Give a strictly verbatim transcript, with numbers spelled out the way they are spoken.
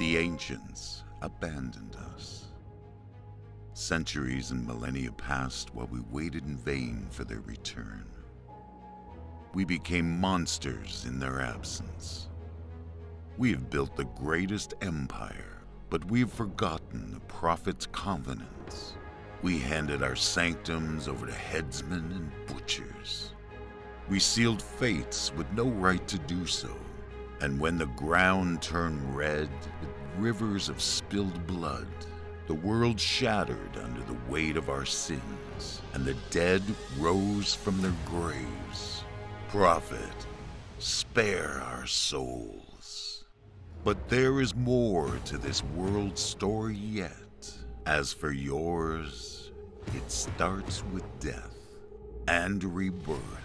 The ancients abandoned us. Centuries and millennia passed while we waited in vain for their return. We became monsters in their absence. We have built the greatest empire, but we've forgotten the prophet's covenants. We handed our sanctums over to headsmen and butchers. We sealed fates with no right to do so. And when the ground turned red with rivers of spilled blood, the world shattered under the weight of our sins, and the dead rose from their graves. Prophet, spare our souls. But there is more to this world story yet. As for yours, it starts with death and rebirth.